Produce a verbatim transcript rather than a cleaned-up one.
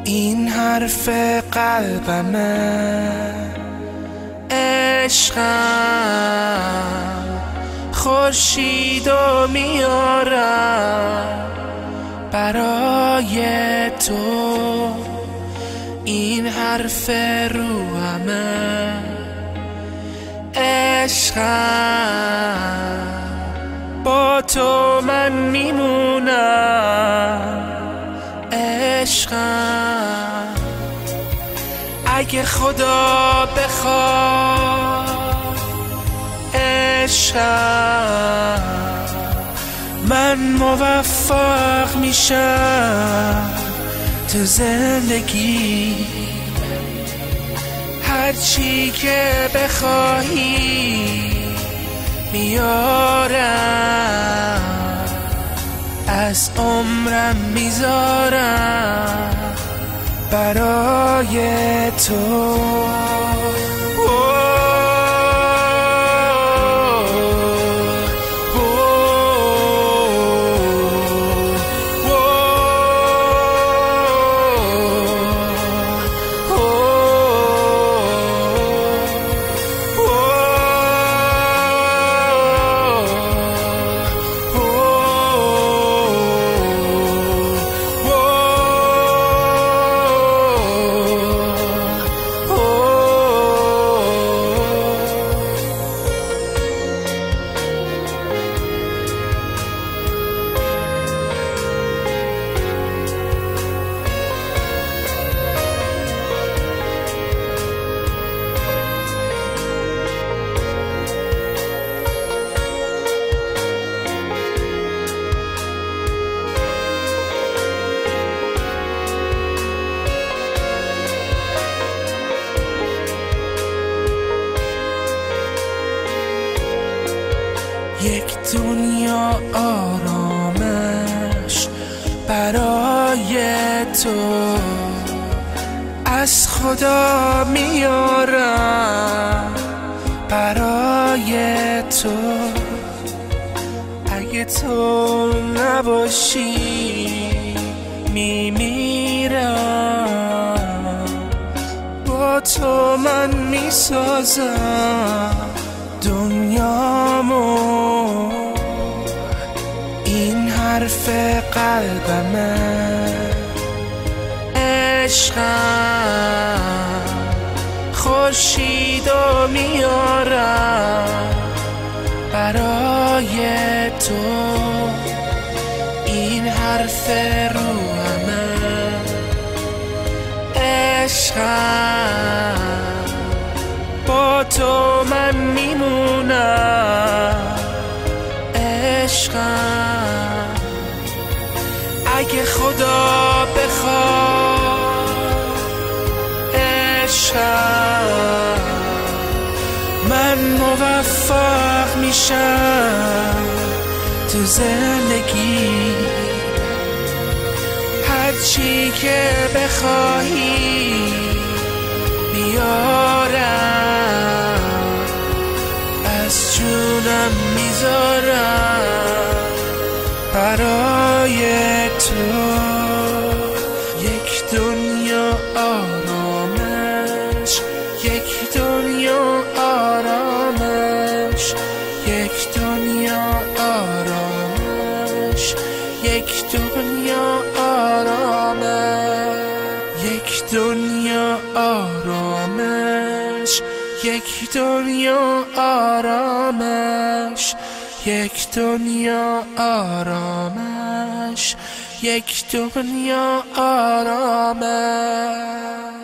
این حرف قلبمه، عشقم خورشیدو میارم برای تو. این حرف روحمه، عشقم با تو من میمونم. عشقم اگه خدا بخواد، عشقم من موفق میشم تو زندگی. هرچی که بخواهی میارم، از عمرم میذارم برای تو. یک دنیا آرامش برای تو، از خدا میارم برای تو. اگه تو نباشی میمیرم، با تو من میسازم دنیامو. این حرف قلبمه، عشقم خورشیدو میارم برای تو. این حرف روحمه، عشقم با تو من میمونم. عشقم اگه خدا بخواد، عشقم من موفق میشم تو زندگی. هرچی که بخواهی بیارم، از جونم میذارم برای تو. یک دنیا آرامش، یک دنیا آرامش، یک دنیا آرامش، یک دنیا آرامش، یک دنیا آرامش، یک دنیا آرامش، یک دنیا آرامش، یک دنیا آرامش.